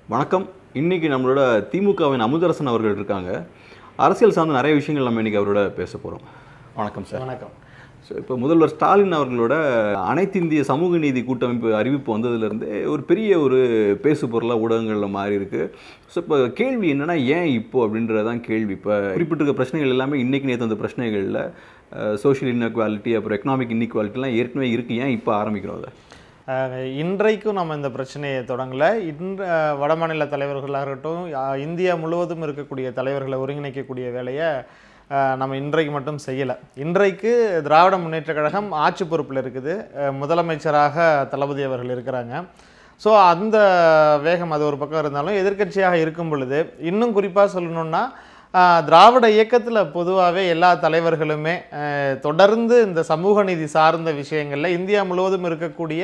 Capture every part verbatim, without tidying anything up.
வணக்கம். இன்னைக்கு நம்மளோட திமுகவின் அமுதரசன் அவர்கள் இருக்காங்க. அரசியல் சார்ந்த நிறைய விஷயங்கள் நம்ம இன்னைக்கு அவரோட பேச போகிறோம். வணக்கம் சார். வணக்கம். ஸோ இப்போ முதல்வர் ஸ்டாலின் அவர்களோட அனைத்து இந்திய சமூக நீதி கூட்டமைப்பு அறிவிப்பு வந்ததுலேருந்து ஒரு பெரிய ஒரு பேசு பொருளாக ஊடகங்களில் மாறி இருக்கு. ஸோ இப்போ கேள்வி என்னென்னா, ஏன் இப்போ அப்படின்றதான் கேள்வி. இப்போ குறிப்பிட்டிருக்க பிரச்சனைகள் எல்லாமே இன்றைக்கி நேற்று அந்த பிரச்சனைகளில் சோஷியல் இன்இக்வாலிட்டி, அப்புறம் எக்கனாமிக் இன்இக்வாலிட்டிலாம் ஏற்கனவே இருக்குது. ஏன் இப்போ ஆரம்பிக்கிறோம் அதை? இன்றைக்கும் நம்ம இந்த பிரச்சனையை தொடங்கலை. இன்ற வடமாநில தலைவர்களாக இருக்கட்டும், இந்தியா முழுவதும் இருக்கக்கூடிய தலைவர்களை ஒருங்கிணைக்கக்கூடிய வேலையை நம்ம இன்றைக்கு மட்டும் செய்யலை. இன்றைக்கு திராவிட முன்னேற்ற கழகம் ஆட்சி பொறுப்பில் இருக்குது. முதலமைச்சராக தளபதி அவர்கள் இருக்கிறாங்க. ஸோ அந்த வேகம் அது ஒரு பக்கம் இருந்தாலும், எதிர்க்கட்சியாக இருக்கும் பொழுது இன்னும் குறிப்பாக சொல்லணுன்னா, திராவிட இயக்கத்தில் பொதுவாகவே எல்லா தலைவர்களுமே தொடர்ந்து இந்த சமூக நீதி சார்ந்த விஷயங்களில் இந்தியா முழுவதும் இருக்கக்கூடிய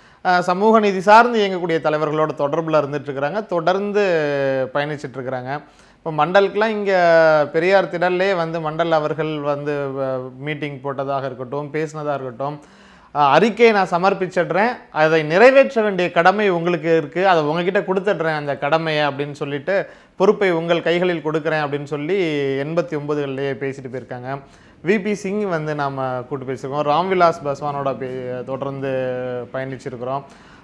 சமூக நீதி சார்ந்து இயங்கக்கூடிய தலைவர்களோட தொடர்பில் இருந்துகிட்ருக்கிறாங்க, தொடர்ந்து பயணிச்சிட்ருக்கிறாங்க. இப்போ மண்டலுக்கெலாம் இங்கே பெரியார் திடல்லே வந்து மண்டல் அவர்கள் வந்து மீட்டிங் போட்டதாக இருக்கட்டும், பேசினதாக இருக்கட்டும், அறிக்கையை நான் சமர்ப்பிச்சிடுறேன், அதை நிறைவேற்ற வேண்டிய கடமை உங்களுக்கு இருக்குது, அதை உங்ககிட்ட கொடுத்துட்றேன் அந்த கடமையை அப்படின்னு சொல்லிட்டு, பொறுப்பை உங்கள் கைகளில் கொடுக்குறேன் அப்படின்னு சொல்லி எண்பத்தி ஒன்பதுகள்லேயே பேசிட்டு போயிருக்காங்க. விபி சிங் வந்து நாம் கூட்டு பேசியிருக்கோம். ராம்விலாஸ் பாஸ்வானோட பே தொடர்ந்து பயணிச்சிருக்கிறோம்.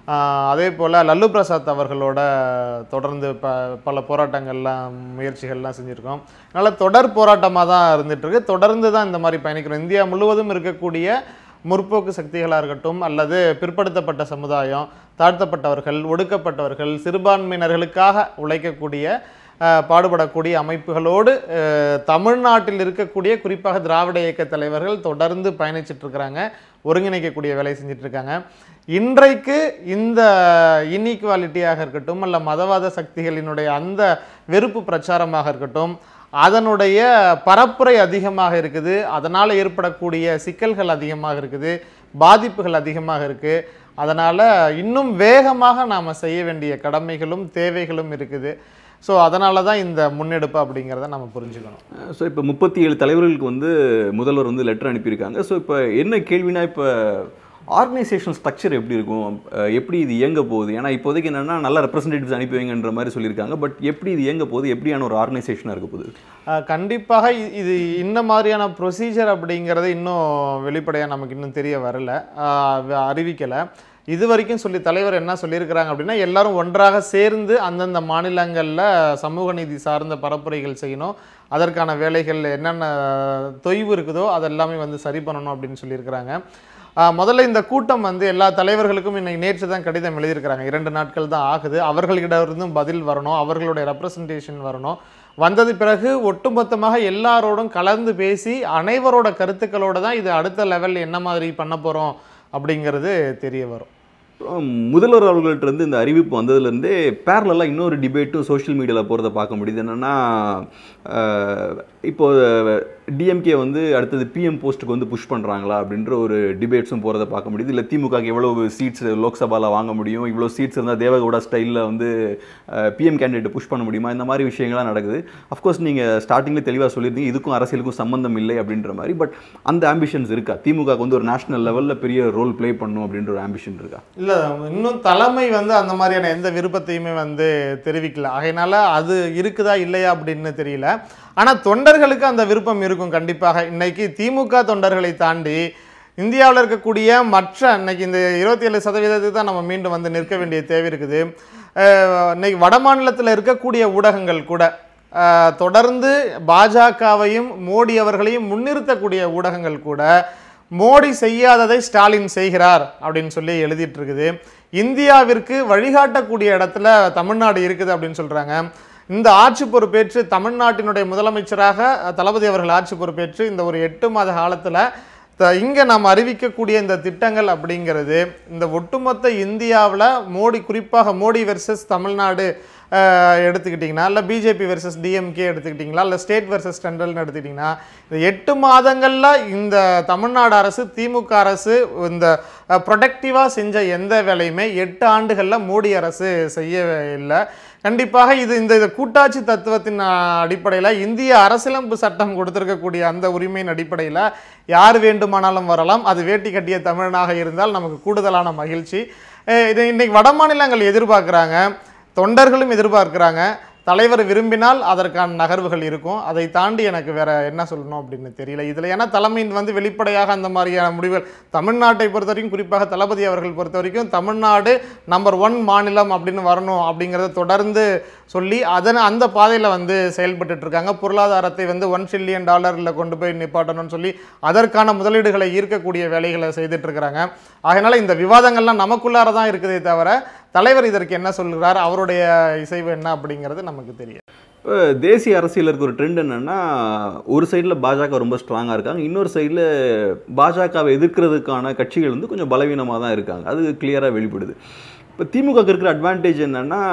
அதே போல் லல்லு பிரசாத் அவர்களோட தொடர்ந்து ப பல போராட்டங்கள்லாம் முயற்சிகள்லாம் செஞ்சுருக்கோம். அதனால் தொடர் போராட்டமாக தான் இருந்துகிட்ருக்கு. தொடர்ந்து தான் இந்த மாதிரி பயணிக்கிறோம். இந்தியா முழுவதும் இருக்கக்கூடிய முற்போக்கு சக்திகளாக இருக்கட்டும், அல்லது பிற்படுத்தப்பட்ட சமுதாயம், தாழ்த்தப்பட்டவர்கள், ஒடுக்கப்பட்டவர்கள், சிறுபான்மையினர்களுக்காக உழைக்கக்கூடிய பாடுபடக்கூடிய அமைப்புகளோடு தமிழ்நாட்டில் இருக்கக்கூடிய குறிப்பாக திராவிட இயக்க தலைவர்கள் தொடர்ந்து பயணிச்சிட்ருக்கிறாங்க, ஒருங்கிணைக்கக்கூடிய வேலை செஞ்சிட்ருக்காங்க. இன்றைக்கு இந்த இன்இக்வாலிட்டியாக இருக்கட்டும், அல்ல மதவாத சக்திகளினுடைய அந்த வெறுப்பு பிரச்சாரமாக இருக்கட்டும், அதனுடைய பரப்புரை அதிகமாக இருக்குது. அதனால் ஏற்படக்கூடிய சிக்கல்கள் அதிகமாக இருக்குது, பாதிப்புகள் அதிகமாக இருக்குது. அதனால் இன்னும் வேகமாக நாம் செய்ய வேண்டிய கடமைகளும் தேவைகளும் இருக்குது. ஸோ அதனால தான் இந்த முன்னெடுப்பு அப்படிங்கிறத நம்ம புரிஞ்சுக்கணும். ஸோ இப்போ முப்பத்தி ஏழு தலைவர்களுக்கு வந்து முதல்வர் வந்து லெட்டர் அனுப்பியிருக்காங்க. ஸோ இப்போ என்ன கேள்வினா, இப்போ ஆர்கனைசேஷன் ஸ்ட்ரக்சர் எப்படி இருக்கும், எப்படி இது இயங்க போகுது? ஏன்னா இப்போதைக்கு என்னென்னா நல்ல ரெப்ரஸன்டேட்டிவ்ஸ் அனுப்பி வைங்கன்ற மாதிரி சொல்லியிருக்காங்க. பட் எப்படி இது இயங்க போகுது, எப்படியான ஒரு ஆர்கனைசேஷனாக இருக்க போகுது? கண்டிப்பாக இது இந்த மாதிரியான ப்ரொசீஜர் அப்படிங்கிறது இன்னும் வெளிப்படையாக நமக்கு இன்னும் தெரிய வரலை, அறிவிக்கலை. இது வரைக்கும் சொல்லி தலைவர் என்ன சொல்லியிருக்கிறாங்க அப்படின்னா, எல்லாரும் ஒன்றாக சேர்ந்து அந்தந்த மாநிலங்களில் சமூக நீதி சார்ந்த பரப்புரைகள் செய்யணும், அதற்கான வேலைகள் என்னென்ன தொய்வு இருக்குதோ அதெல்லாமே வந்து சரி பண்ணணும் அப்படின்னு சொல்லியிருக்கிறாங்க. முதல்ல இந்த கூட்டம் வந்து எல்லா தலைவர்களுக்கும் இன்னைக்கு நேற்று தான் கடிதம் எழுதியிருக்கிறாங்க. இரண்டு நாட்கள் தான் ஆகுது. அவர்களிடமிருந்தும் பதில் வரணும், அவர்களுடைய ரெப்ரசன்டேஷன் வரணும். வந்தது பிறகு ஒட்டுமொத்தமாக எல்லாரோடும் கலந்து பேசி அனைவரோட கருத்துக்களோடு தான் இது அடுத்த லெவல் என்ன மாதிரி பண்ண போகிறோம் அப்படிங்கிறது தெரிய வரும். முதல்வர் அவர்கள்ட்ட இருந்து இந்த அறிவிப்பு வந்ததுலேருந்தே பேரலாக இன்னொரு டிபேட்டும் சோஷியல் மீடியாவில் போகிறத பார்க்க முடியுது. என்னென்னா, இப்போ டிஎம்கே வந்து அடுத்தது பிஎம் போஸ்ட்டுக்கு வந்து புஷ் பண்ணுறாங்களா அப்படின்ற ஒரு டிபேட்ஸும் போகிறத பார்க்க முடியுது. இல்லை திமுகக்கு எவ்வளோ சீட்ஸ் லோக்சபாவில் வாங்க முடியும், இவ்வளோ சீட்ஸ் இருந்தால் தேவகவுடா ஸ்டைலில் வந்து பிஎம் கேண்டிடேட் புஷ் பண்ண முடியுமா, இந்த மாதிரி விஷயங்கள்லாம் நடக்குது. அஃப்கோர்ஸ் நீங்கள் ஸ்டார்டிங்கில் தெளிவாக சொல்லியிருந்தீங்க, இதுக்கும் அரசியலுக்கும் சம்மந்தம் இல்லை அப்படின்ற மாதிரி. பட் அந்த ஆம்பிஷன்ஸ் இருக்கா? திமுக வந்து ஒரு நேஷனல் லெவலில் பெரிய ரோல் ப்ளே பண்ணும் அப்படின்ற ஒரு ஆம்பிஷன் இருக்கா? இல்லை, இன்னும் தலைமை வந்து அந்த மாதிரியான எந்த விருப்பத்தையுமே வந்து தெரிவிக்கல. அதனால அது இருக்குதா இல்லையா அப்படின்னு தெரியல. ஆனால் தொண்டர்களுக்கு அந்த விருப்பம் இருக்கும் கண்டிப்பாக. இன்னைக்கு திமுக தொண்டர்களை தாண்டி இந்தியாவில் இருக்கக்கூடிய மற்ற இன்னைக்கு இந்த இருபத்தி ஏழு சதவீதத்துக்கு தான் நம்ம மீண்டும் வந்து நிற்க வேண்டிய தேவை இருக்குது. இன்னைக்கு வட மாநிலத்தில் இருக்கக்கூடிய ஊடகங்கள் கூட தொடர்ந்து பாஜகவையும் மோடி அவர்களையும் முன்னிறுத்தக்கூடிய ஊடகங்கள் கூட மோடி செய்யாததை ஸ்டாலின் செய்கிறார் அப்படின்னு சொல்லி எழுதிட்டு இருக்குது. இந்தியாவிற்கு வழிகாட்டக்கூடிய இடத்துல தமிழ்நாடு இருக்குது அப்படின்னு சொல்றாங்க. இந்த ஆட்சி பொறுப்பேற்று தமிழ்நாட்டினுடைய முதலமைச்சராக தளபதி அவர்கள் ஆட்சி பொறுப்பேற்று இந்த ஒரு எட்டு மாத காலத்தில் இங்கே நாம் அறிவிக்கக்கூடிய இந்த திட்டங்கள் அப்படிங்கிறது இந்த ஒட்டுமொத்த இந்தியாவில் மோடி, குறிப்பாக மோடி வெர்சஸ் தமிழ்நாடு எடுத்துக்கிட்டிங்கன்னா, இல்லை பிஜேபி வெர்சஸ் டிஎம்கே எடுத்துக்கிட்டிங்களா, இல்லை ஸ்டேட் வெர்சஸ் சென்ட்ரல்னு எடுத்துக்கிட்டிங்கன்னா, இந்த எட்டு மாதங்களில் இந்த தமிழ்நாடு அரசு, திமுக அரசு இந்த ப்ரொடக்டிவாக செஞ்ச எந்த வேலையுமே எட்டு ஆண்டுகளில் மோடி அரசு செய்யவே இல்லை. கண்டிப்பாக இது இந்த கூட்டாட்சி தத்துவத்தின் அடிப்படையில் இந்திய அரசியலமைப்பு சட்டம் கொடுத்திருக்கக்கூடிய அந்த உரிமையின் அடிப்படையில் யார் வேண்டுமானாலும் வரலாம். அது வேட்டி கட்டிய தமிழனாக இருந்தால் நமக்கு கூடுதலான மகிழ்ச்சி. இது இன்னைக்கு வட மாநிலங்கள் எதிர்பார்க்குறாங்க. தொண்டர்களும் எதிர்பார்க்கிறாங்க. தலைவர் விரும்பினால் அதற்கான நகர்வுகள் இருக்கும். அதை தாண்டி எனக்கு வேற என்ன சொல்லணும் அப்படின்னு தெரியல இதில். ஏன்னா தலைமையின் வந்து வெளிப்படையாக அந்த மாதிரியான முடிவுகள் தமிழ்நாட்டை பொறுத்த வரைக்கும், குறிப்பாக தளபதி அவர்கள் பொறுத்த வரைக்கும் தமிழ்நாடு நம்பர் ஒன் மாநிலம் அப்படின்னு வரணும் அப்படிங்கிறத தொடர்ந்து சொல்லி அதன் அந்த பாதையில் வந்து செயல்பட்டு இருக்காங்க. பொருளாதாரத்தை வந்து ஒன் ட்ரில்லியன் டாலரில் கொண்டு போய் நிப்பாட்டணும்னு சொல்லி அதற்கான முதலீடுகளை ஈர்க்கக்கூடிய வேலைகளை செய்துட்டு இருக்கிறாங்க. அதனால இந்த விவாதங்கள்லாம் நமக்குள்ளார தான் இருக்குதே தவிர தலைவர் இதற்கு என்ன சொல்கிறார், அவருடைய இசைவு என்ன அப்படிங்கிறது நமக்கு தெரியும். இப்போ தேசிய அரசியல் இருக்க ஒரு ட்ரெண்ட் என்னன்னா, ஒரு சைடில் பாஜக ரொம்ப ஸ்ட்ராங்காக இருக்காங்க, இன்னொரு சைடில் பாஜகவை எதிர்க்கிறதுக்கான கட்சிகள் வந்து கொஞ்சம் பலவீனமாக தான் இருக்காங்க. அது கிளியராக வெளிப்படுது. இப்போ திமுக இருக்கிற அட்வான்டேஜ் என்னன்னா,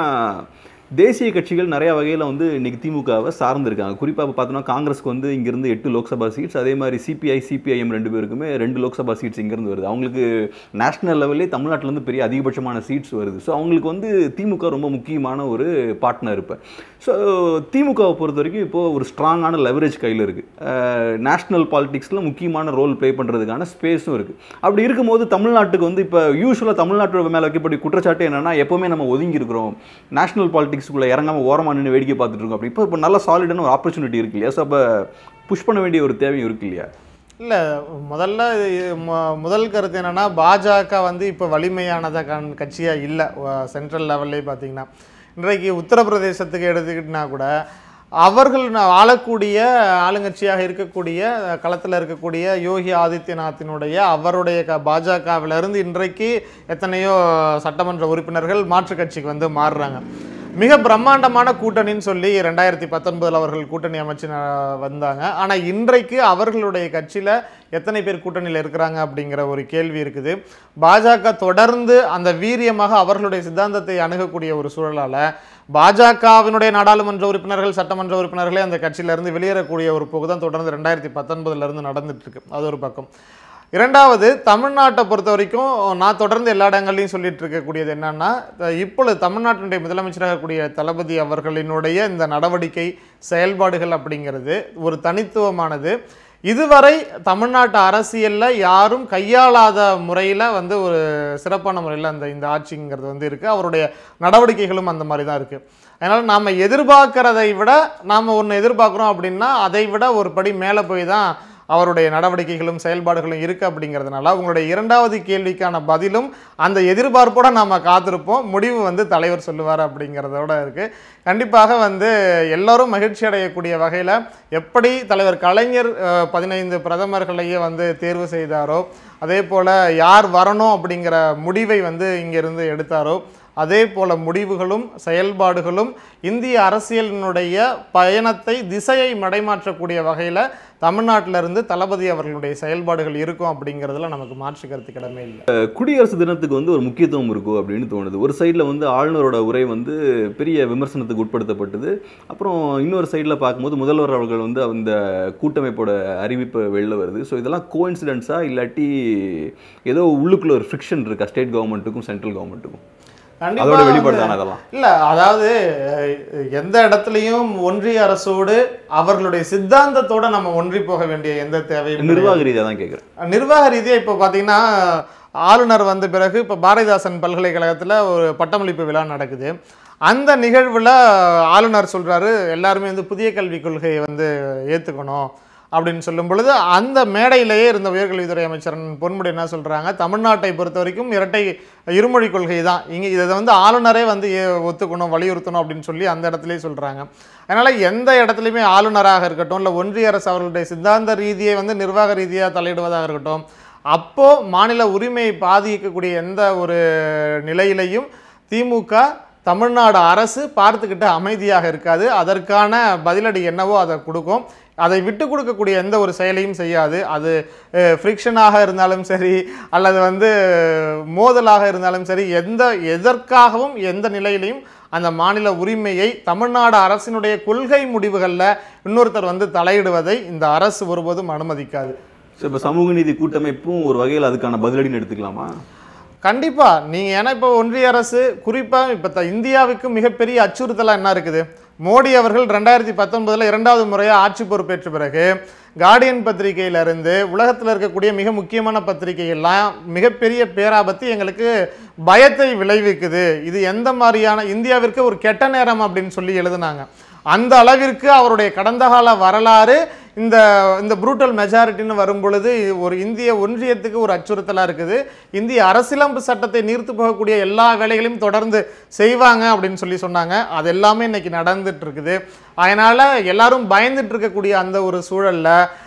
தேசிய கட்சிகள் நிறைய வகையில் வந்து இன்னைக்கு திமுகவை சார்ந்திருக்காங்க. குறிப்பாக இப்போ பார்த்தோம்னா காங்கிரஸ்க்கு வந்து இங்கிருந்து எட்டு லோக்சபா சீட்ஸ், அதே மாதிரி சிபிஐ சிபிஐஎம் ரெண்டு பேருக்குமே ரெண்டு லோக்சபா சீட்ஸ் இங்கேருந்து வருது. அவங்களுக்கு நேஷனல் லெவல்லே தமிழ்நாட்டிலேருந்து பெரிய அதிகபட்சமான சீட்ஸ் வருது. ஸோ அவங்களுக்கு வந்து திமுக ரொம்ப முக்கியமான ஒரு பார்ட்னர். இப்போ ஸோ திமுகவை பொறுத்த வரைக்கும் இப்போது ஒரு ஸ்ட்ராங்கான லெவரேஜ் கையில் இருக்குது. நேஷ்னல் பாலிடிக்ஸில் முக்கியமான ரோல் ப்ளே பண்ணுறதுக்கான ஸ்பேஸும் இருக்குது. அப்படி இருக்கும்போது தமிழ்நாட்டுக்கு வந்து இப்போ யூஸ்வலாக தமிழ்நாட்டு மேலே வைக்கப்பட்ட குற்றச்சாட்டு என்னென்னா, எப்போவுமே நம்ம ஒதுங்கி இருக்கிறோம், நேஷனல் பாலிடிக்ஸ் குள்ள இறங்காம ஓரமா நின்று வேடிக்கை பார்த்துட்டு இருக்கோம். அப்படி இப்போ இப்போ நல்ல சாலிடான ஒரு ஆப்பர்ச்சுனிட்டி இருக்கு இல்லையா? ஸோ அப்போ புஷ் பண்ண வேண்டிய ஒரு தேவையும் இருக்கு இல்லையா? இல்லை, முதல்ல முதல் கருத்து என்னென்னா, பாஜக வந்து இப்போ வலிமையானத கட்சியாக இல்லை. சென்ட்ரல் லெவல்லே பார்த்தீங்கன்னா இன்றைக்கு உத்தரப்பிரதேசத்துக்கு எடுத்துக்கிட்டனா கூட அவர்கள் ஆளக்கூடிய ஆளுங்கட்சியாக இருக்கக்கூடிய களத்தில் இருக்கக்கூடிய யோகி ஆதித்யநாத்தினுடைய அவருடைய க பாஜகவிலிருந்து இன்றைக்கு எத்தனையோ சட்டமன்ற உறுப்பினர்கள் மாற்றுக் கட்சிக்கு வந்து மாறுறாங்க. மிக பிரம்மாண்டமான கூட்டணின்னு சொல்லி ரெண்டாயிரத்தி பத்தொன்பதில் அவர்கள் கூட்டணி அமைச்சு வந்தாங்க. ஆனால் இன்றைக்கு அவர்களுடைய கட்சியில் எத்தனை பேர் கூட்டணியில் இருக்கிறாங்க அப்படிங்கிற ஒரு கேள்வி இருக்குது. பாஜக தொடர்ந்து அந்த வீரியமாக அவர்களுடைய சித்தாந்தத்தை அணுகக்கூடிய ஒரு சூழலால் பாஜகவினுடைய நாடாளுமன்ற உறுப்பினர்கள் சட்டமன்ற உறுப்பினர்களே அந்த கட்சியிலிருந்து வெளியேறக்கூடிய ஒரு போக்கு தான் தொடர்ந்து ரெண்டாயிரத்தி பத்தொன்பதுலேருந்து நடந்துட்டு இருக்கு. அது ஒரு பக்கம். இரண்டாவது, தமிழ்நாட்டை பொறுத்த வரைக்கும் நான் தொடர்ந்து எல்லா இடங்கள்லையும் சொல்லிட்டு இருக்கக்கூடியது என்னன்னா, இப்பொழுது தமிழ்நாட்டினுடைய முதலமைச்சராக கூடிய தளபதி அவர்களினுடைய இந்த நடவடிக்கை செயல்பாடுகள் அப்படிங்கிறது ஒரு தனித்துவமானது. இதுவரை தமிழ்நாட்டு அரசியலில் யாரும் கையாளாத முறையில் வந்து ஒரு சிறப்பான முறையில் அந்த இந்த ஆட்சிங்கிறது வந்து இருக்குது. அவருடைய நடவடிக்கைகளும் அந்த மாதிரி தான் இருக்குது. அதனால் நாம் எதிர்பார்க்கிறதை விட நாம் ஒன்று எதிர்பார்க்குறோம் அப்படின்னா அதை விட ஒரு படி மேலே போய் தான் அவருடைய நடவடிக்கைகளும் செயல்பாடுகளும் இருக்குது. அப்படிங்கிறதுனால உங்களுடைய இரண்டாவது கேள்விக்கான பதிலும் அந்த எதிர்பார்ப்போடு நாம் காத்திருப்போம். முடிவு வந்து தலைவர் சொல்லுவார் அப்படிங்கிறதோட இருக்குது. கண்டிப்பாக வந்து எல்லோரும் மகிழ்ச்சி அடையக்கூடிய வகையில் எப்படி தலைவர் கலைஞர் பதினைந்து பிரதமர்களையே வந்து தேர்வு செய்தாரோ, அதே போல் யார் வரணும் அப்படிங்கிற முடிவை வந்து இங்கிருந்து எடுத்தாரோ, அதே போல முடிவுகளும் செயல்பாடுகளும் இந்திய அரசியலினுடைய பயணத்தை திசையை மடைமாற்றக்கூடிய வகையில் தமிழ்நாட்டிலிருந்து தளபதி அவர்களுடைய செயல்பாடுகள் இருக்கும் அப்படிங்கிறதுல நமக்கு மாற்று கருத்து கிடமே இல்லை. குடியரசு தினத்துக்கு வந்து ஒரு முக்கியத்துவம் இருக்கும் அப்படின்னு தோணுது. ஒரு சைடில் வந்து ஆளுநரோட உரை வந்து பெரிய விமர்சனத்துக்கு உட்படுத்தப்பட்டது. அப்புறம் இன்னொரு சைடில் பார்க்கும்போது முதல்வர் அவர்கள் வந்து அந்த கூட்டமைப்போட அறிவிப்பு வெளில வருது. ஸோ இதெல்லாம் கோஇன்சிடென்ஸாக இல்லாட்டி ஏதோ உள்ளுக்குள்ள ஒரு ஃப்ரிக்ஷன் இருக்கா ஸ்டேட் கவர்மெண்ட்டுக்கும் சென்ட்ரல் கவர்மெண்ட்டுக்கும்? அதோட வெளிப்பாடுதான அதெல்லாம்? இல்ல, அதாவது எந்த இடத்துலையும் ஒன்றிய அரசோடு அவர்களுடைய சித்தாந்தத்தோட நம்ம ஒன்றி போக வேண்டிய எந்த தேவையும் நிர்வாக ரீதியாக தான் கேட்குறேன். நிர்வாக ரீதியாக இப்போ பார்த்தீங்கன்னா ஆளுநர் வந்த பிறகு இப்போ பாரதிதாசன் பல்கலைக்கழகத்தில் ஒரு பட்டமளிப்பு விழா நடக்குது. அந்த நிகழ்வில் ஆளுநர் சொல்கிறாரு எல்லாருமே வந்து புதிய கல்விக் கொள்கையை வந்து ஏற்றுக்கணும் அப்படின்னு சொல்லும் பொழுது அந்த மேடையிலேயே இருந்த உயர்கல்வித்துறை அமைச்சர் பொன்முடி என்ன சொல்கிறாங்க, தமிழ்நாட்டை பொறுத்த வரைக்கும் இரட்டை இருமொழி கொள்கை தான், இங்கே இதை வந்து ஆளுநரே வந்து ஒத்துக்கணும் வலியுறுத்தணும் அப்படின்னு சொல்லி அந்த இடத்துலேயே சொல்கிறாங்க. அதனால் எந்த இடத்துலையுமே ஆளுநராக இருக்கட்டும் இல்லை ஒன்றிய அரசு அவர்களுடைய சித்தாந்த ரீதியை வந்து நிர்வாக ரீதியாக தலையிடுவதாக இருக்கட்டும், அப்போது மாநில உரிமையை பாதிக்கக்கூடிய எந்த ஒரு நிலையிலையும் திமுக தமிழ்நாடு அரசு பார்த்துக்கிட்டு அமைதியாக இருக்காது. அதற்கான பதிலடி என்னவோ அதை கொடுக்கும். அதை விட்டு கொடுக்கக்கூடிய எந்த ஒரு செயலையும் செய்யாது. அது ஃப்ரிக்ஷனாக இருந்தாலும் சரி அல்லது வந்து மோதலாக இருந்தாலும் சரி, எந்த எதற்காகவும் எந்த நிலையிலையும் அந்த மாநில உரிமையை தமிழ்நாடு அரசினுடைய கொள்கை முடிவுகளில் இன்னொருத்தர் வந்து தலையிடுவதை இந்த அரசு ஒருபோதும் அனுமதிக்காது. இப்போ சமூக நீதி கூட்டமைப்பும் ஒரு வகையில் அதுக்கான பதிலடின்னு எடுத்துக்கலாமா? கண்டிப்பாக. நீங்கள் ஏன்னா இப்போ ஒன்றிய அரசு குறிப்பாக இப்போ இந்தியாவுக்கு மிகப்பெரிய அச்சுறுத்தலாக என்ன இருக்குது, மோடி அவர்கள் ரெண்டாயிரத்தி பத்தொன்பதுல இரண்டாவது முறையாக ஆட்சி பொறுப்பேற்ற பிறகு கார்டியன் பத்திரிகையிலிருந்து உலகத்தில் இருக்கக்கூடிய மிக முக்கியமான பத்திரிகைகள்லாம் மிகப்பெரிய பேராபத்து, எங்களுக்கு பயத்தை விளைவிக்குது, இது எந்த மாதிரியான இந்தியாவிற்கு ஒரு கெட்ட நேரம் அப்படின்னு சொல்லி எழுதுனாங்க. அந்த அளவிற்கு அவருடைய கடந்த கால வரலாறு இந்த இந்த ப்ரூட்டல் மெஜாரிட்டின்னு வரும் பொழுது ஒரு இந்திய ஒன்றியத்துக்கு ஒரு அச்சுறுத்தலாக இருக்குது. இந்திய அரசியலமைப்பு சட்டத்தை நீர்த்து போகக்கூடிய எல்லா வேலைகளையும் தொடர்ந்து செய்வாங்க அப்படின்னு சொல்லி சொன்னாங்க. அது எல்லாமே இன்னைக்கு நடந்துட்டு இருக்குது. அதனால எல்லாரும் பயந்துட்டு இருக்கக்கூடிய அந்த ஒரு சூழல்ல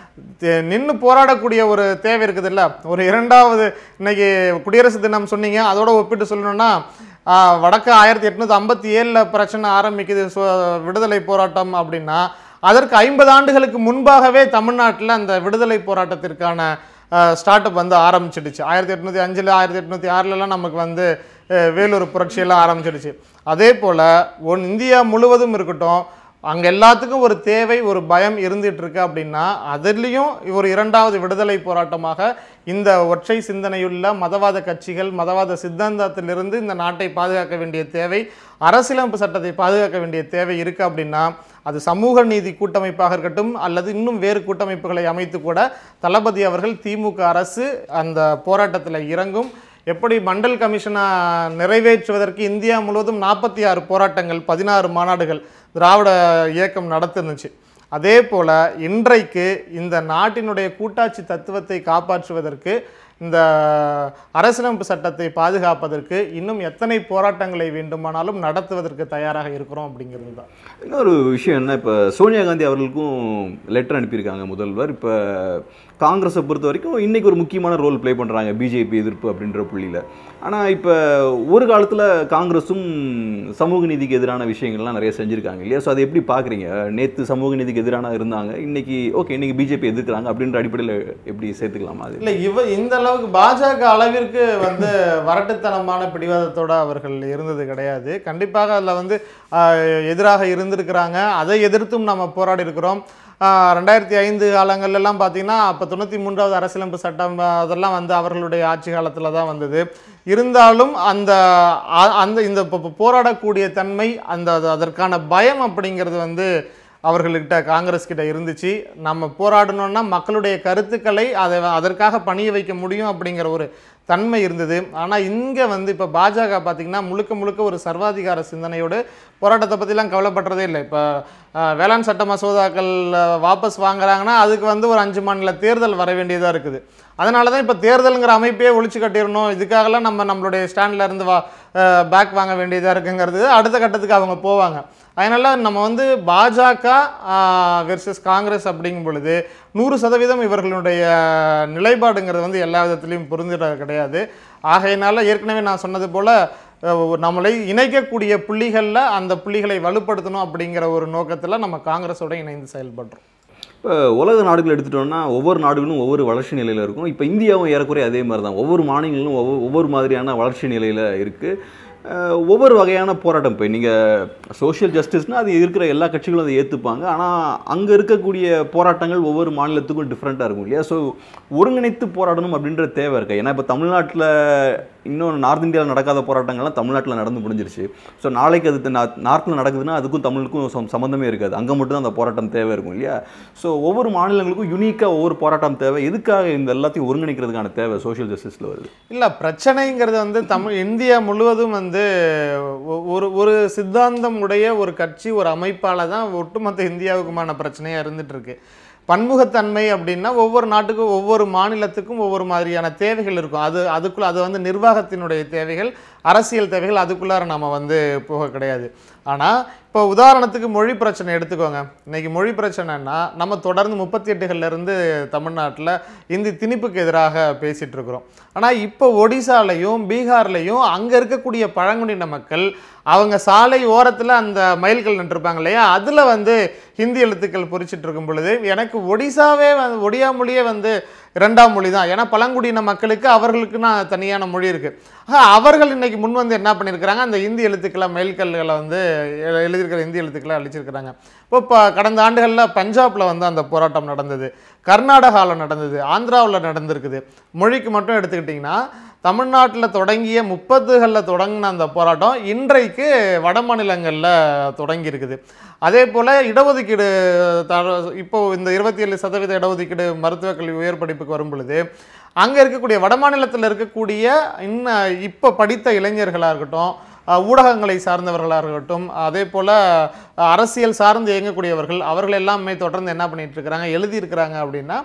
நின்று போராடக்கூடிய ஒரு தேவை இருக்குது இல்ல. ஒரு இரண்டாவது இன்னைக்கு குடியரசு தினம் சொன்னீங்க, அதோட ஒப்பிட்டு சொல்லணும்னா வடக்கு ஆயிரத்தி எட்நூத்தி ஐம்பத்தி ஏழுல பிரச்சனை ஆரம்பிக்குது விடுதலை போராட்டம் அப்படின்னா, அதற்கு ஐம்பது ஆண்டுகளுக்கு முன்பாகவே தமிழ்நாட்டில் அந்த விடுதலை போராட்டத்திற்கான ஸ்டார்ட் அப் வந்து ஆரம்பிச்சிடுச்சு. ஆயிரத்தி எட்நூத்தி அஞ்சுல ஆயிரத்தி எட்நூத்தி ஆறுலலாம் நமக்கு வந்து வேலூர் புரட்சியெல்லாம் ஆரம்பிச்சிடுச்சு. அதே போல ஒன் இந்தியா முழுவதும் இருக்கட்டும், அங்கே எல்லாத்துக்கும் ஒரு தேவை, ஒரு பயம் இருந்துட்டு இருக்கு அப்படின்னா, அதுலேயும் ஒரு இரண்டாவது விடுதலை போராட்டமாக இந்த ஒற்றை சிந்தனையுள்ள மதவாத கட்சிகள் மதவாத சித்தாந்தத்திலிருந்து இந்த நாட்டை பாதுகாக்க வேண்டிய தேவை, அரசியலமைப்பு சட்டத்தை பாதுகாக்க வேண்டிய தேவை இருக்கு அப்படின்னா, அது சமூக நீதி கூட்டமைப்பாக இருக்கட்டும் அல்லது இன்னும் வேறு கூட்டமைப்புகளை அமைத்து கூட தளபதி அவர்கள் திமுக அரசு அந்த போராட்டத்தில் இறங்கும். எப்படி மண்டல் கமிஷனை நிறைவேற்றுவதற்கு இந்தியா முழுவதும் நாற்பத்தி ஆறு போராட்டங்கள் பதினாறு மாநாடுகள் திராவிட இயக்கம் நடத்துனுச்சு, அதே போல இன்றைக்கு இந்த நாட்டினுடைய கூட்டாட்சி தத்துவத்தை காப்பாற்றுவதற்கு இந்த அரசியலமைப்பு சட்டத்தை பாதுகாப்பதற்கு இன்னும் எத்தனை போராட்டங்களை வேண்டுமானாலும் நடத்துவதற்கு தயாராக இருக்கிறோம் அப்படிங்கிறது தான். இன்னொரு விஷயம் என்ன, இப்போ சோனியா காந்தி அவர்களுக்கும் லெட்டர் அனுப்பியிருக்காங்க முதல்வர். இப்போ காங்கிரஸை பொறுத்த வரைக்கும் இன்றைக்கி ஒரு முக்கியமான ரோல் ப்ளே பண்ணுறாங்க பிஜேபி எதிர்ப்பு அப்படின்ற புள்ளியில். ஆனால் இப்போ ஒரு காலத்தில் காங்கிரஸும் சமூக நீதிக்கு எதிரான விஷயங்கள்லாம் நிறைய செஞ்சுருக்காங்க இல்லையா? ஸோ அதை எப்படி பார்க்குறீங்க? நேற்று சமூக நீதிக்கு எதிரான இருந்தாங்க, இன்றைக்கி ஓகே இன்றைக்கி பிஜேபி எதிர்க்கிறாங்க அப்படின்ற அடிப்படையில் எப்படி சேர்த்துக்கலாமா? அது இல்லை, இவ இந்த அளவுக்கு பாஜக அளவிற்கு வந்து வரட்டுத்தனமான பிடிவாதத்தோடு அவர்கள் இருந்தது கிடையாது. கண்டிப்பாக அதில் வந்து எதிராக இருந்திருக்கிறாங்க, அதை எதிர்த்தும் நம்ம போராடி இருக்கிறோம். ரெண்டாயிரத்தி ஐந்து காலங்கள்லாம் பார்த்தீங்கன்னா அப்போ தொண்ணூற்றி மூன்றாவது அரசியலமைப்பு சட்டம் அதெல்லாம் வந்து அவர்களுடைய ஆட்சி காலத்தில் தான் வந்தது. இருந்தாலும் அந்த அந்த இந்த போராடக்கூடிய தன்மை, அந்த அதற்கான பயம் அப்படிங்கிறது வந்து அவர்கள்கிட்ட காங்கிரஸ் கிட்ட இருந்துச்சு. நம்ம போராடணும்னா மக்களுடைய கருத்துக்களை அதை அதற்காக பணிய வைக்க முடியும் அப்படிங்கிற ஒரு தன்மை இருந்தது. ஆனால் இங்கே வந்து இப்போ பாஜக பார்த்திங்கன்னா முழுக்க முழுக்க ஒரு சர்வாதிகார சிந்தனையோடு போராட்டத்தை பற்றிலாம் கவலைப்படுறதே இல்லை. இப்போ வேளாண் சட்ட மசோதாக்கள் வாபஸ் வாங்குறாங்கன்னா அதுக்கு வந்து ஒரு அஞ்சு மாநில தேர்தல் வர வேண்டியதாக இருக்குது. அதனால தான் இப்போ தேர்தலுங்கிற அமைப்பே ஒழிச்சு கட்டிடணும், இதுக்காகலாம் நம்ம நம்மளுடைய ஸ்டாண்டில் இருந்து வா பேக் வாங்க வேண்டியதாக இருக்குங்கிறது அடுத்த கட்டத்துக்கு அவங்க போவாங்க. அதனால் நம்ம வந்து பாஜக வெர்சஸ் காங்கிரஸ் அப்படிங்கும் பொழுது நூறு சதவீதம் இவர்களுடைய நிலைப்பாடுங்கிறது வந்து எல்லா விதத்துலையும் பொருந்திட கிடையாது. ஆகையினால ஏற்கனவே நான் சொன்னது போல் நம்மளை இணைக்கக்கூடிய புள்ளிகளில் அந்த புள்ளிகளை வலுப்படுத்தணும் அப்படிங்கிற ஒரு நோக்கத்தில் நம்ம காங்கிரஸோடு இணைந்து செயல்படுறோம். இப்போ உலக நாடுகள் எடுத்துட்டோம்னா ஒவ்வொரு நாடுகளும் ஒவ்வொரு வளர்ச்சி நிலையில் இருக்கும். இப்போ இந்தியாவும் ஏறக்குறைய அதே மாதிரி தான், ஒவ்வொரு மாநிலங்களும் ஒவ்வொரு ஒவ்வொரு மாதிரியான வளர்ச்சி நிலையில் இருக்குது. ஒவ்வொரு வகையான போராட்டம், இப்போ நீங்கள் சோஷியல் ஜஸ்டிஸ்னால் அது இருக்கிற எல்லா கட்சிகளும் அதை ஏற்றுப்பாங்க. ஆனால் அங்கே இருக்கக்கூடிய போராட்டங்கள் ஒவ்வொரு மாநிலத்துக்கும் டிஃப்ரெண்ட்டாக இருக்கும் இல்லையா? ஸோ ஒருங்கிணைத்து போராடணும் அப்படின்ற தேவை இருக்குது. ஏன்னா இப்போ தமிழ்நாட்டில் இன்னும் நார்த் இந்தியாவில் நடக்காத போராட்டங்கள்லாம் தமிழ்நாட்டில் நடந்து முடிஞ்சிருச்சு. ஸோ நாளைக்கு அது நார்த்தில் நடக்குதுன்னா அதுக்கும் தமிழுக்கும் சம்மந்தமே இருக்காது, அங்கே மட்டும் தான் அந்த போராட்டம் தேவை இருக்கும் இல்லையா? ஸோ ஒவ்வொரு மாநிலங்களுக்கும் யூனிக்காக ஒவ்வொரு போராட்டம் தேவை. எதுக்காக இந்த எல்லாத்தையும் ஒருங்கிணைக்கிறதுக்கான தேவை சோஷியல் ஜஸ்டிஸில் வருது? இல்லை, பிரச்சனைங்கிறது வந்து தமிழ் இந்தியா முழுவதும் வந்து ஒரு ஒரு சித்தாந்தம் உடைய ஒரு கட்சி ஒரு அமைப்பால் தான் ஒட்டுமொத்த இந்தியாவுக்குமான பிரச்சனையாக இருந்துட்டு இருக்கு. பன்முகத்தன்மை அப்படின்னா ஒவ்வொரு நாட்டுக்கும் ஒவ்வொரு மாநிலத்துக்கும் ஒவ்வொரு மாதிரியான தேவைகள் இருக்கும். அது அதுக்குள்ள அது வந்து நிர்வாகத்தினுடைய தேவைகள், அரசியல் தேவைகள், அதுக்குள்ளார நம்ம வந்து போக கிடையாது. ஆனால் இப்போ உதாரணத்துக்கு மொழி பிரச்சனை எடுத்துக்கோங்க. இன்னைக்கு மொழி பிரச்சனைன்னா நம்ம தொடர்ந்து முப்பத்தி எட்டுகள்லேருந்து தமிழ்நாட்டில் இந்தி திணிப்புக்கு எதிராக பேசிகிட்டு இருக்கிறோம். ஆனால் இப்போ ஒடிசாலையும் பீகார்லையும் அங்கே இருக்கக்கூடிய பழங்குடியின மக்கள் அவங்க சாலை ஓரத்தில் அந்த மயில்கள் நின்றுருப்பாங்க இல்லையா, அதில் வந்து ஹிந்தி எழுத்துக்கள் பொறிச்சிட்டு இருக்கும் பொழுது எனக்கு ஒடிசாவே வந்து ஒடியா மொழியே வந்து இரண்டாம் மொழி தான். ஏன்னா பழங்குடியின மக்களுக்கு அவர்களுக்குன்னா தனியான மொழி இருக்குது. அவர்கள் இன்னைக்கு முன் வந்து என்ன பண்ணியிருக்கிறாங்க, அந்த இந்தி எழுத்துக்களை மயில்கல்களை வந்து எழுதியிருக்கிற இந்தி எழுத்துக்களை அழிச்சிருக்கிறாங்க. இப்போ இப்போ கடந்த ஆண்டுகளில் பஞ்சாபில் வந்து அந்த போராட்டம் நடந்தது, கர்நாடகாவில் நடந்தது, ஆந்திராவில் நடந்திருக்குது. மொழிக்கு மட்டும் எடுத்துக்கிட்டிங்கன்னா தமிழ்நாட்டில் தொடங்கிய முப்பதுகளில் தொடங்கின அந்த போராட்டம் இன்றைக்கு வட மாநிலங்களில் தொடங்கி இருக்குது. அதே போல் இடஒதுக்கீடு இப்போ இந்த இருபத்தி ஏழு சதவீத இடஒதுக்கீடு மருத்துவக் கல்வி உயர் படிப்புக்கு வரும் பொழுது அங்கே இருக்கக்கூடிய வட மாநிலத்தில் இருக்கக்கூடிய இன்னும் இப்போ படித்த இளைஞர்களாக இருக்கட்டும், ஊடகங்களை சார்ந்தவர்களாக இருக்கட்டும், அதே போல் அரசியல் சார்ந்து இயங்கக்கூடியவர்கள், அவர்கள் எல்லாமே தொடர்ந்து என்ன பண்ணிட்டு இருக்கிறாங்க, எழுதியிருக்கிறாங்க அப்படின்னா,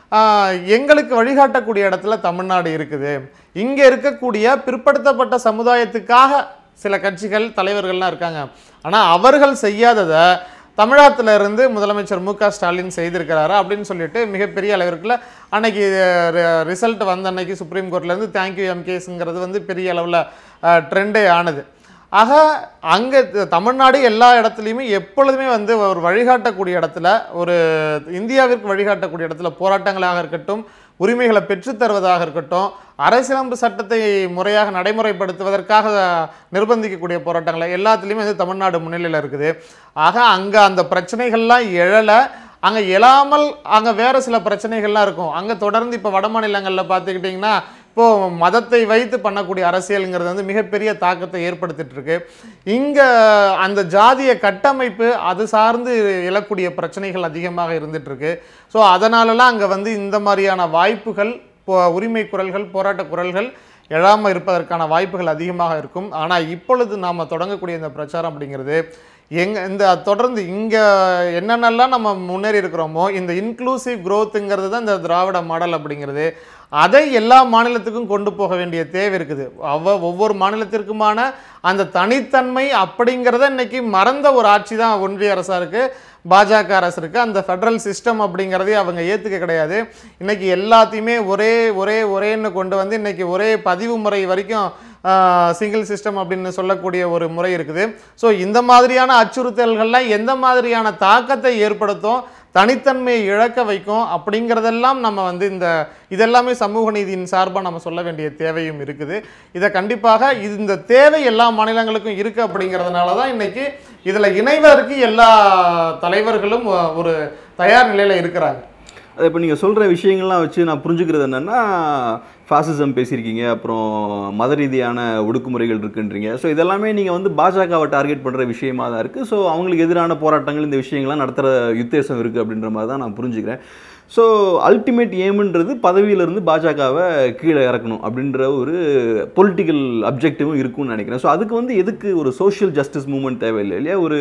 எங்களுக்கு வழிகாட்டக்கூடிய இடத்துல தமிழ்நாடு இருக்குது, இங்கே இருக்கக்கூடிய பிற்படுத்தப்பட்ட சமுதாயத்துக்காக சில கட்சிகள் தலைவர்கள்லாம் இருக்காங்க, ஆனால் அவர்கள் செய்யாததை தமிழகத்தில் இருந்து முதலமைச்சர் மு க ஸ்டாலின் செய்திருக்கிறாரு அப்படின்னு சொல்லிட்டு மிகப்பெரிய அளவிற்குள்ள அன்னைக்கு ரிசல்ட் வந்த அன்னைக்கு சுப்ரீம் கோர்ட்லேருந்து தேங்க்யூ எம்கேஸுங்கிறது வந்து பெரிய அளவில் ட்ரெண்டே ஆனது. ஆக அங்கே தமிழ்நாடு எல்லா இடத்துலையுமே எப்பொழுதுமே வந்து ஒரு வழிகாட்டக்கூடிய இடத்துல, ஒரு இந்தியாவிற்கு வழிகாட்டக்கூடிய இடத்துல போராட்டங்களாக இருக்கட்டும், உரிமைகளை பெற்றுத்தருவதாக இருக்கட்டும், அரசியலமைப்பு சட்டத்தை முறையாக நடைமுறைப்படுத்துவதற்காக நிர்பந்திக்கக்கூடிய போராட்டங்களை எல்லாத்துலேயுமே வந்து தமிழ்நாடு முன்னிலையில் இருக்குது. ஆக அங்கே அந்த பிரச்சனைகள்லாம் எழலை, அங்கே எழாமல் அங்கே வேறு சில பிரச்சனைகள்லாம் இருக்கும். அங்கே தொடர்ந்து இப்போ வட மாநிலங்களில் பார்த்துக்கிட்டிங்கன்னா இப்போது மதத்தை வைத்து பண்ணக்கூடிய அரசியலுங்கிறது வந்து மிகப்பெரிய தாக்கத்தை ஏற்படுத்திட்டு இருக்கு. இங்கே அந்த ஜாதிய கட்டமைப்பு அது சார்ந்து எழக்கூடிய பிரச்சனைகள் அதிகமாக இருந்துட்டு இருக்கு. ஸோ அதனாலலாம் அங்கே வந்து இந்த மாதிரியான வாய்ப்புகள், உரிமை குரல்கள், போராட்ட குரல்கள் எழாமல் இருப்பதற்கான வாய்ப்புகள் அதிகமாக இருக்கும். ஆனால் இப்பொழுது நாம் தொடங்கக்கூடிய இந்த பிரச்சாரம் அப்படிங்கிறது எங்க இந்த தொடர்ந்து இங்கே என்னென்னலாம் நம்ம முன்னேறி இருக்கிறோமோ இந்த இன்க்ளூசிவ் க்ரோத்துங்கிறது தான் இந்த திராவிட மாடல் அப்படிங்கிறது, அதை எல்லா மாநிலத்துக்கும் கொண்டு போக வேண்டிய தேவை இருக்குது. அவ ஒவ்வொரு மாநிலத்திற்குமான அந்த தனித்தன்மை அப்படிங்கிறத இன்னைக்கு மறந்த ஒரு ஆட்சி தான் ஒன்றிய அரசாக இருக்குது, பாஜக அரசு இருக்குது. அந்த ஃபெடரல் சிஸ்டம் அப்படிங்கிறதே அவங்க ஏற்றுக்க கிடையாது. இன்றைக்கி எல்லாத்தையுமே ஒரே ஒரே ஒரேன்னு கொண்டு வந்து இன்றைக்கி ஒரே பதிவு முறை வரைக்கும் சிங்கிள் சிஸ்டம் அப்படின்னு சொல்லக்கூடிய ஒரு முறை இருக்குது. ஸோ இந்த மாதிரியான அச்சுறுத்தல்கள்லாம் எந்த மாதிரியான தாக்கத்தை ஏற்படுத்தும், தனித்தன்மையை இழக்க வைக்கும் அப்படிங்கிறதெல்லாம் நம்ம வந்து இந்த இதெல்லாமே சமூக நீதியின் சார்பாக நம்ம சொல்ல வேண்டிய தேவையும் இருக்குது. இதை கண்டிப்பாக இது இந்த தேவை எல்லா மாநிலங்களுக்கும் இருக்குது. அப்படிங்கிறதுனால தான் இன்றைக்கி இதில் இணைவதற்கு எல்லா தலைவர்களும் ஒரு தயார் நிலையில் இருக்கிறாங்க. அதை இப்போ நீங்கள் சொல்கிற விஷயங்கள்லாம் வச்சு நான் புரிஞ்சுக்கிறது என்னென்னா, ஃபாசிசம் பேசியிருக்கீங்க, அப்புறம் மத ரீதியான ஒடுக்குமுறைகள் இருக்குன்றீங்க. ஸோ இதெல்லாமே நீங்கள் வந்து பாஜகவை டார்கெட் பண்ணுற விஷயமா தான் இருக்குது. ஸோ அவங்களுக்கு எதிரான போராட்டங்கள், இந்த விஷயங்கள்லாம் நடத்துகிற யுத்தேசம் இருக்குது அப்படின்ற மாதிரி தான் நான் புரிஞ்சுக்கிறேன். ஸோ அல்டிமேட் ஏமுன்றது பதவியிலேருந்து பாஜகவை கீழே இறக்கணும் அப்படின்ற ஒரு பொலிட்டிக்கல் அப்ஜெக்டிவும் இருக்கும்னு நினைக்கிறேன். ஸோ அதுக்கு வந்து எதுக்கு ஒரு சோஷியல் ஜஸ்டிஸ் மூவ்மெண்ட் தேவையில்லை இல்லையா? ஒரு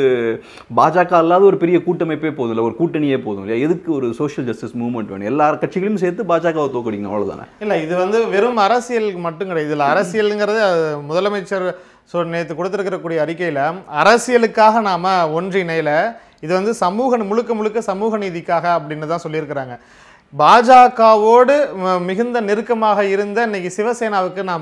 பாஜக அல்லாத ஒரு பெரிய கூட்டமைப்பே போதும் இல்லை, ஒரு கூட்டணியே போதும் இல்லையா? எதுக்கு ஒரு சோஷியல் ஜஸ்டிஸ் மூவ்மெண்ட் வேணும்? எல்லா கட்சிகளையும் சேர்த்து பாஜகவை தோக்கடிக்கணும், அவ்வளோதானே? இல்லை, இது வந்து வெறும் அரசியலுக்கு மட்டும் கிடையாது. இதில் அரசியலுங்கிறது முதலமைச்சர் ஸோ நேற்று கொடுத்துருக்கக்கூடிய அறிக்கையில் அரசியலுக்காக நாம் ஒன்றிணையில் இது வந்து சமூக முழுக்க முழுக்க சமூக நீதிக்காக அப்படின்னு தான் சொல்லியிருக்கிறாங்க. பாஜகவோடு மிகுந்த நெருக்கமாக இருந்த இன்னைக்கு சிவசேனாவுக்கு நாம்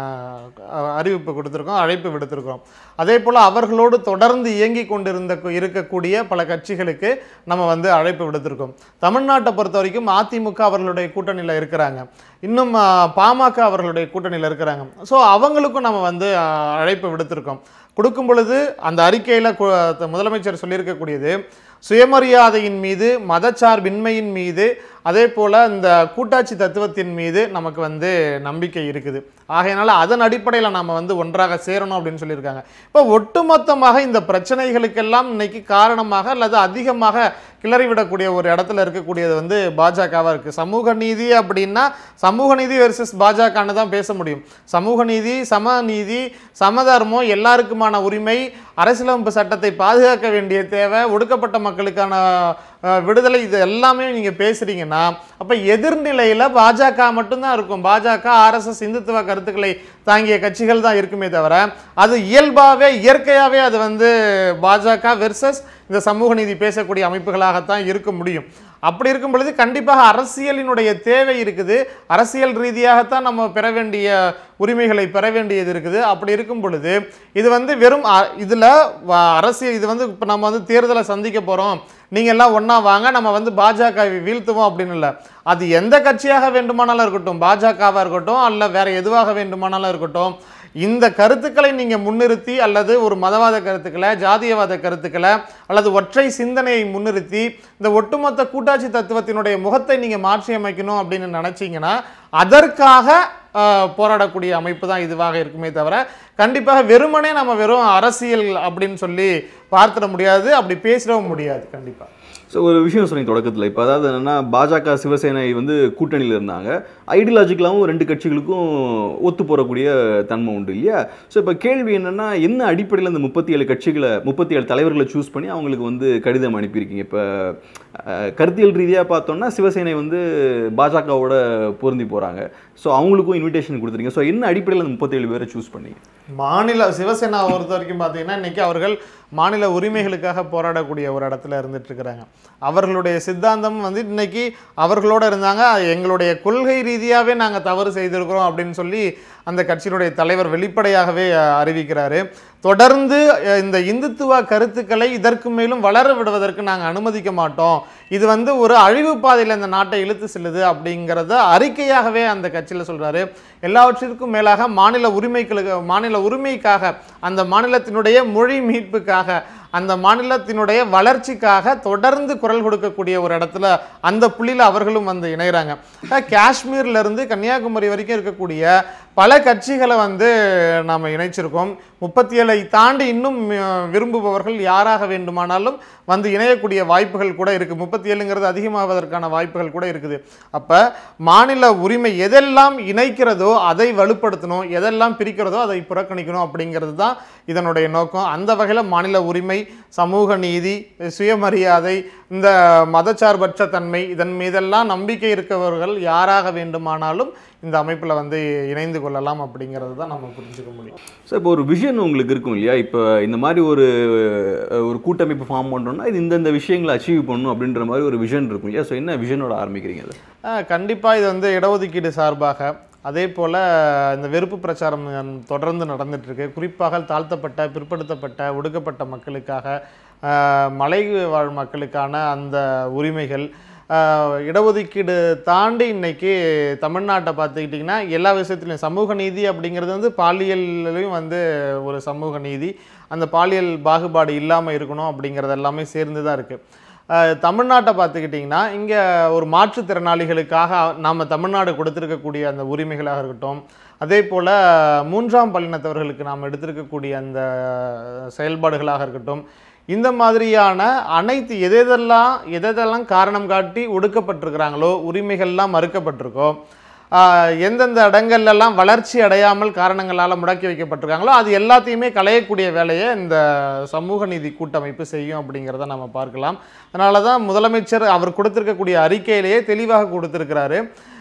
அறிவிப்பு கொடுத்துருக்கோம், அழைப்பு விடுத்திருக்கிறோம். அதே போல் அவர்களோடு தொடர்ந்து இயங்கி கொண்டிருந்த இருக்கக்கூடிய பல கட்சிகளுக்கு நம்ம வந்து அழைப்பு விடுத்திருக்கோம். தமிழ்நாட்டை பொறுத்த வரைக்கும் அதிமுக அவர்களுடைய கூட்டணியில் இருக்கிறாங்க, இன்னும் பாமக அவர்களுடைய கூட்டணியில் இருக்கிறாங்க. ஸோ அவங்களுக்கும் நம்ம வந்து அழைப்பு விடுத்திருக்கோம். கொடுக்கும் பொழுது அந்த அறிக்கையில் முதலமைச்சர் சொல்லியிருக்கக்கூடியது சுயமரியாதையின் மீது, மதச்சார்பின்மையின் மீது, அதே போல் இந்த கூட்டாட்சி தத்துவத்தின் மீது நமக்கு வந்து நம்பிக்கை இருக்குது. ஆகையினால அதன் அடிப்படையில் நாம் வந்து ஒன்றாக சேரணும் அப்படின்னு சொல்லியிருக்காங்க. இப்போ ஒட்டுமொத்தமாக இந்த பிரச்சனைகளுக்கெல்லாம் இன்னைக்கு காரணமாக அல்லது அதிகமாக கிளறிவிடக்கூடிய ஒரு இடத்துல இருக்கக்கூடியது வந்து பாஜகவாக இருக்குது. சமூக நீதி அப்படின்னா சமூக நீதி வெர்சஸ் பாஜகன்னு தான் பேச முடியும். சமூக நீதி, சம நீதி, சமதர்மம், எல்லாருக்குமான உரிமை, அரசியலமைப்பு சட்டத்தை பாதுகாக்க வேண்டிய தேவை, ஒடுக்கப்பட்ட மக்களுக்கான விடுதலை, இது எல்லாமே நீங்கள் பேசுகிறீங்கன்னா அப்போ எதிர்நிலையில் பாஜக மட்டும்தான் இருக்கும். பாஜக, ஆர்எஸ்எஸ், இந்துத்துவ கருத்துக்களை தாங்கிய கட்சிகள் தான் இருக்குமே தவிர அது இயல்பாகவே இயற்கையாகவே அது வந்து பாஜக வெர்சஸ் இந்த சமூக நீதி பேசக்கூடிய அமைப்புகளாகத்தான் இருக்க முடியும். அப்படி இருக்கும் பொழுது கண்டிப்பாக அரசியலினுடைய தேவை இருக்குது, அரசியல் ரீதியாகத்தான் நம்ம பெற வேண்டிய உரிமைகளை பெற வேண்டியது இருக்குது. அப்படி இருக்கும் பொழுது இது வந்து வெறும் இதில் அரசியல் இது வந்து இப்போ நம்ம வந்து தேர்தலை சந்திக்க போகிறோம், நீங்கள் எல்லாம் ஒன்றா வாங்க நம்ம வந்து பாஜகவை வீழ்த்துவோம் அப்படின்னு இல்லை. அது எந்த கட்சியாக வேண்டுமானாலும் இருக்கட்டும், பாஜகவாக இருக்கட்டும் அல்ல வேறு எதுவாக வேண்டுமானாலும் இருக்கட்டும், இந்த கருத்துக்களை நீங்க முன்னிறுத்தி அல்லது ஒரு மதவாத கருத்துக்களை, ஜாதியவாத கருத்துக்களை அல்லது ஒற்றை சிந்தனையை முன்னிறுத்தி இந்த ஒட்டுமொத்த கூட்டாட்சி தத்துவத்தினுடைய முகத்தை நீங்க மாற்றி அமைக்கணும் அப்படின்னு நினைச்சீங்கன்னா அதற்காக போராடக்கூடிய அமைப்பு தான் இதுவாக இருக்குமே தவிர கண்டிப்பாக வெறுமனே நம்ம வெறும் அரசியல் அப்படின்னு சொல்லி பார்த்துட முடியாது, அப்படி பேசிடவும் முடியாது. கண்டிப்பா. ஸோ ஒரு விஷயம் சொன்னீங்க தொடக்கத்தில், இப்போ அதாவது என்னென்னா பாஜக சிவசேனை வந்து கூட்டணியில் இருந்தாங்க, ஐடியாலஜிக்கலாகவும் ரெண்டு கட்சிகளுக்கும் ஒத்து போகக்கூடிய தன்மை உண்டு இல்லையா? ஸோ இப்போ கேள்வி என்னென்னா, என்ன அடிப்படையில் இந்த முப்பத்தி ஏழு கட்சிகளை முப்பத்தி ஏழு தலைவர்களை சூஸ் பண்ணி அவங்களுக்கு வந்து கடிதம் அனுப்பியிருக்கீங்க? இப்போ கருத்தியல் ரீதியாக பார்த்தோம்னா சிவசேனை வந்து பாஜகவோட பொருந்தி போகிறாங்க, ஸோ அவங்களுக்கும் இன்விடேஷன் கொடுத்துருங்க. ஸோ என்ன அடிப்படையில் அந்த முப்பத்தி ஏழு பேரை சூஸ் பண்ணி? மாநில சிவசேனா பொறுத்த வரைக்கும் பார்த்தீங்கன்னா இன்னைக்கு அவர்கள் மாநில உரிமைகளுக்காக போராடக்கூடிய ஒரு இடத்துல இருந்துட்டு இருக்கிறாங்க. அவர்களுடைய சித்தாந்தம் வந்து இன்னைக்கு அவர்களோட இருந்தாங்க. எங்களுடைய கொள்கை ரீதியாகவே நாங்கள் தவறு செய்திருக்கிறோம் அப்படின்னு சொல்லி அந்த கட்சியினுடைய தலைவர் வெளிப்படையாகவே அறிவிக்கிறாரு. தொடர்ந்து இந்த இந்துத்துவ கருத்துக்களை இதற்கு மேலும் வளர விடுவதற்கு நாங்கள் அனுமதிக்க மாட்டோம், இது வந்து ஒரு அழிவு பாதையில் இந்த நாட்டை இழுத்து செல்லுது அப்படிங்கிறத அறிக்கையாகவே அந்த கட்சியில் சொல்றாரு. எல்லாவற்றிற்கும் மேலாக மாநில உரிமைகளுக்கு மாநில உரிமைக்காக, அந்த மாநிலத்தினுடைய மொழி மீட்புக்காக, அந்த மாநிலத்தினுடைய வளர்ச்சிக்காக தொடர்ந்து குரல் கொடுக்கக்கூடிய ஒரு இடத்துல அந்த புள்ளியில் அவர்களும் வந்து இணைகிறாங்க. காஷ்மீர்ல இருந்து கன்னியாகுமரி வரைக்கும் இருக்கக்கூடிய பல கட்சிகளை வந்து நாம் இணைச்சிருக்கோம். முப்பத்தி ஏழை தாண்டி இன்னும் விரும்புபவர்கள் யாராக வேண்டுமானாலும் வந்து இணையக்கூடிய வாய்ப்புகள் கூட இருக்கு. முப்பத்தி ஏழுங்கிறது அதிகமாவதற்கான வாய்ப்புகள் கூட இருக்குது. அப்ப மாநில உரிமை எதெல்லாம் இணைக்கிறதோ அதை வலுப்படுத்தணும், எதெல்லாம் பிரிக்கிறதோ அதை புறக்கணிக்கணும் அப்படிங்கிறது தான் இதனுடைய நோக்கம். அந்த வகையில் மாநில உரிமை, சமூக நீதி, சுயமரியாதை, இந்த மதச்சார்பற்ற தன்மை, இதன் மீதெல்லாம் நம்பிக்கை இருக்கவர்கள் யாராக வேண்டுமானாலும் இந்த அமைப்பில் வந்து இணைந்து கொள்ளலாம் அப்படிங்கிறது தான் நம்ம புரிஞ்சுக்க முடியும். ஸோ இப்போ ஒரு விஷன் உங்களுக்கு இருக்கும் இல்லையா? இப்போ இந்த மாதிரி ஒரு ஒரு கூட்டமைப்பு ஃபார்ம் பண்ணுறோம்னா இது இந்தந்த விஷயங்களை அச்சீவ் பண்ணணும் அப்படின்ற மாதிரி ஒரு விஷன் இருக்கும் இல்லையா? ஸோ என்ன விஷனோட ஆரம்பிக்கிறீங்க அது? கண்டிப்பாக இது வந்து இடஒதுக்கீடு சார்பாக, அதே போல் இந்த வெறுப்பு பிரச்சாரம் தொடர்ந்து நடந்துட்டுருக்கு. குறிப்பாக தாழ்த்தப்பட்ட, பிற்படுத்தப்பட்ட, ஒடுக்கப்பட்ட மக்களுக்காக, மலை வாழ் மக்களுக்கான அந்த உரிமைகள், இடஒதுக்கீடு தாண்டி இன்னைக்கு தமிழ்நாட்டை பார்த்துக்கிட்டிங்கன்னா எல்லா விஷயத்துலையும் சமூக நீதி அப்படிங்கிறது வந்து பாலியல்லையும் வந்து ஒரு சமூக நீதி, அந்த பாலியல் பாகுபாடு இல்லாமல் இருக்கணும் அப்படிங்கிறது எல்லாமே சேர்ந்து தான் இருக்குது. தமிழ்நாட்டை பார்த்துக்கிட்டிங்கன்னா இங்கே ஒரு மாற்றுத்திறனாளிகளுக்காக நாம் தமிழ்நாடு கொடுத்துருக்கக்கூடிய அந்த உரிமைகளாக இருக்கட்டும், அதே போல் மூன்றாம் பல்லினத்தவர்களுக்கு நாம் எடுத்திருக்கக்கூடிய அந்த செயல்பாடுகளாக இருக்கட்டும், இந்த மாதிரியான அனைத்து எதெல்லாம் எதெல்லாம் காரணம் காட்டி ஒடுக்கப்பட்டிருக்கிறாங்களோ, உரிமைகள்லாம் மறுக்கப்பட்டிருக்கோ, எந்தெந்த இடங்கள்லாம் வளர்ச்சி அடையாமல் காரணங்களால் முடக்கி வைக்கப்பட்டிருக்காங்களோ அது எல்லாத்தையுமே களையக்கூடிய வேலையை இந்த சமூக நீதி கூட்டமைப்பு செய்யும் அப்படிங்கிறத நம்ம பார்க்கலாம். அதனால தான் முதலமைச்சர் அவர் கொடுத்திருக்கக்கூடிய அறிக்கையிலேயே தெளிவாக கொடுத்திருக்கிறாரு.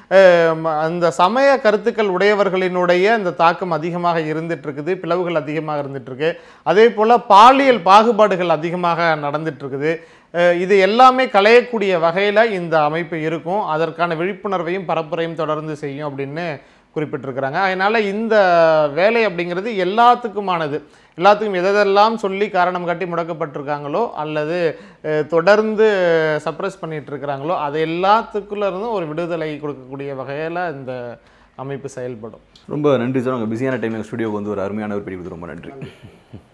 அந்த சமய கருத்துக்கள் உடையவர்களினுடைய இந்த தாக்கம் அதிகமாக இருந்துட்டு இருக்குது, பிளவுகள் அதிகமாக இருந்துட்டு இருக்கு. அதே போல பாலியல் பாகுபாடுகள் அதிகமாக நடந்துட்டு இருக்குது. இது எல்லாமே களையக்கூடிய வகையில் இந்த அமைப்பு இருக்கும். அதற்கான விழிப்புணர்வையும் பரப்புரையும் தொடர்ந்து செய்யும் அப்படின்னு குறிப்பிட்டிருக்கிறாங்க. அதனால இந்த வேலை அப்படிங்கிறது எல்லாத்துக்குமானது. எல்லாத்துக்கும் எதெல்லாம் சொல்லி காரணம் காட்டி முடக்கப்பட்டிருக்காங்களோ அல்லது தொடர்ந்து சப்ரஸ் பண்ணிட்டு இருக்கிறாங்களோ அது எல்லாத்துக்குள்ள இருந்தும் ஒரு விடுதலை கொடுக்கக்கூடிய வகையில் இந்த அமைப்பு செயல்படும். ரொம்ப நன்றி சார். உங்கள் பிஸியான டைம் ஸ்டுடியோக்கு வந்து ஒரு அருமையான ஒரு பிடிப்பு. ரொம்ப நன்றி.